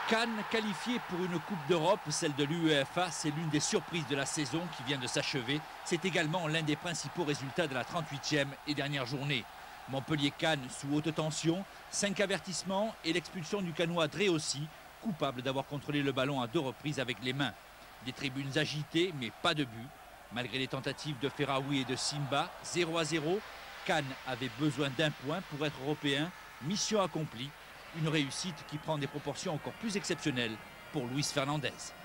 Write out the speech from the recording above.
Cannes qualifiée pour une Coupe d'Europe, celle de l'UEFA, c'est l'une des surprises de la saison qui vient de s'achever. C'est également l'un des principaux résultats de la 38e et dernière journée. Montpellier-Cannes sous haute tension, 5 avertissements et l'expulsion du Cannois Dreossi, coupable d'avoir contrôlé le ballon à 2 reprises avec les mains. Des tribunes agitées, mais pas de but. Malgré les tentatives de Ferraoui et de Simba, 0-0, Cannes avait besoin d'un point pour être européen. Mission accomplie. Une réussite qui prend des proportions encore plus exceptionnelles pour Luis Fernandez.